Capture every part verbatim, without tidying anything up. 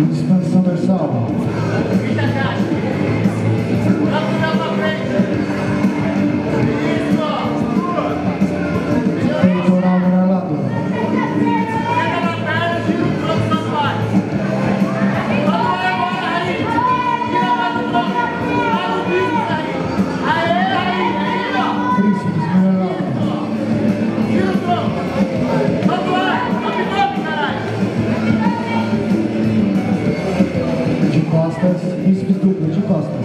Expansão dorsal. Peitoral amarelado. Tríceps amarelado. De costas, bíceps duplo de costas.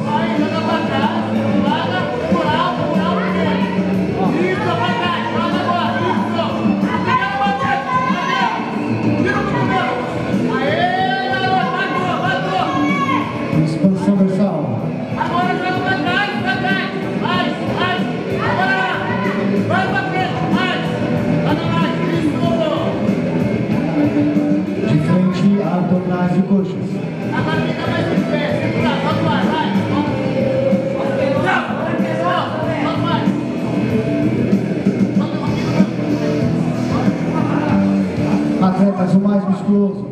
Expansão dorsal. Agora joga pra trás, pra trás. Mais, mais. Agora. Vai pra frente, mais. Anda mais, isso. De frente, abdominais e coxas. Agora fica mais em pé. Segura, solta o ar, vai. Solta o ar. Atletas o mais musculoso.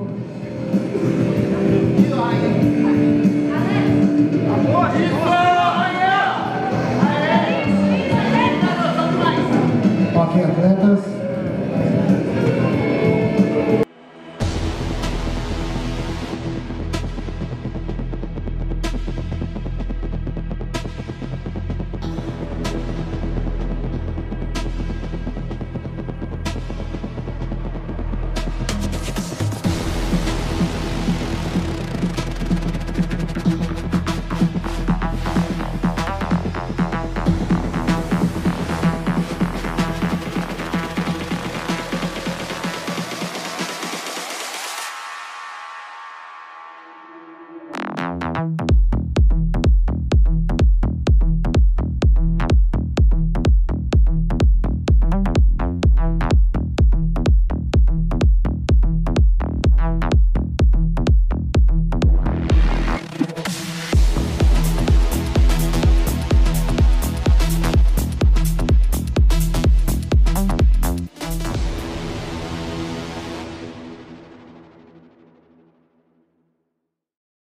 Ok, atletas. We'll be right back.